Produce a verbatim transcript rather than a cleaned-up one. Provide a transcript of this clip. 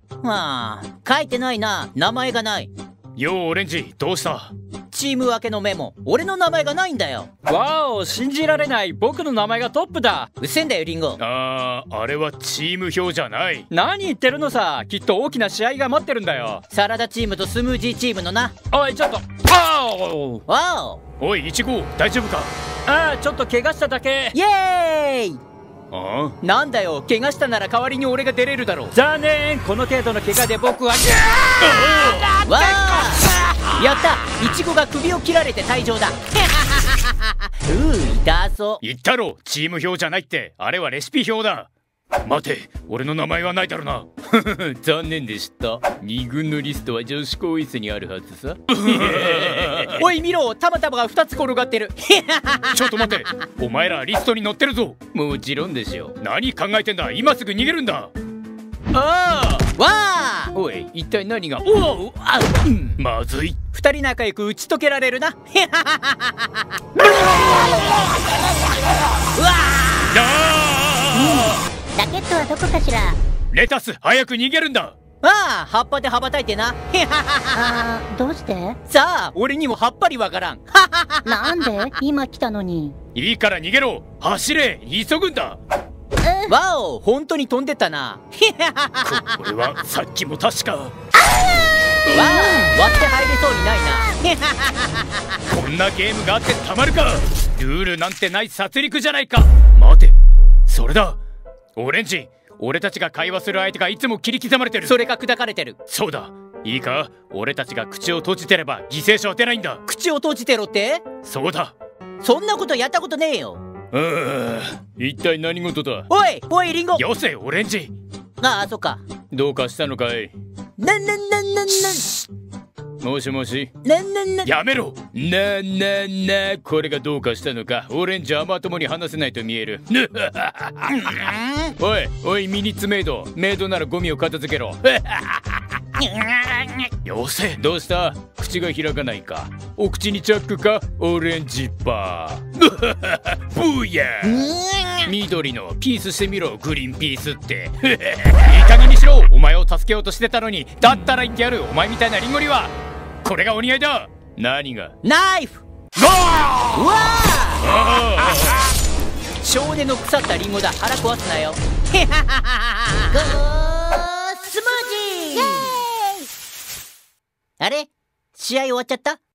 はあ、書いてないな。名前がない。 ようオレンジ、どうした？ チーム分けのメモ、俺の名前がないんだよ。 わお、信じられない。僕の名前がトップだ。 うっせんだよリンゴ。 あー、あれはチーム表じゃない。 何言ってるのさ。きっと大きな試合が待ってるんだよ。 サラダチームとスムージーチームのな。 おいちょっと。あおわおおいイチゴ、大丈夫か？ あー、ちょっと怪我しただけ。 イエーイ。 ああ、 なんだよ、怪我したなら代わりに俺が出れるだろう。 残念。この程度の怪我で僕はわあ、やった。イチゴが首を切られて退場だ。うー、痛そう。 言ったろ、チーム表じゃないって。あれはレシピ表だ。待て、俺の名前はないだろな。 残念でした。に軍のリストは女子更衣室にあるはずさ。 おい見ろ、たまたまがふたつ転がってる。 ちょっと待って、お前らリストに載ってるぞ。 もちろんでしょう。 何考えてんだ、今すぐ逃げるんだ。 ああ、 わあ、 おい、一体何が。おお、あ、うん、 まずい。 二人仲良く打ち解けられるな。うわあラケットはどこかしら。 ー、レタス、早く逃げるんだ。 ああ、葉っぱで羽ばたいてな。 あー、どうして？ さあ、俺にもはっぱりわからん。 なんで今来たのに。 いいから逃げろ、走れ、急ぐんだ。 わお、本当に飛んでったな。 これはさっきも確か。 わあ、割って入れそうにないな。 こんなゲームがあってたまるか。ルールなんてない殺戮じゃないか。待て、それだ。オレンジ、俺たちが会話する相手がいつも切り刻まれてる。 それが砕かれてる。 そうだ、いいか、俺たちが口を閉じてれば犠牲者は出ないんだ。 口を閉じてろって？ そうだ。 そんなことやったことねえよ。 うー、 一体何事だ。 おいおいリンゴ。 よせオレンジ。 ああ、そっか。 どうかしたのかい。 なんなんなんなんなんもしもし。 なんなんなん。 やめろ。 ななな、これがどうかしたのか。オレンジはまともに話せないと見える。おいおい、ミニッツメイド、メイドならゴミを片付けろ。 よせ。 どうした？口が開かないか。お口にチャックか、オレンジパー。 ブーヤー。 緑のピースしてみろ、グリーンピースって。 いい加減にしろ。お前を助けようとしてたのに。だったら言ってやる。お前みたいなリンゴにはこれがお似合いだ。 何が？ ナイフ。 ゴー。 うわああ、少年の腐ったリンゴだ。腹壊すなよ。ゴースムージー。あれ、試合終わっちゃった？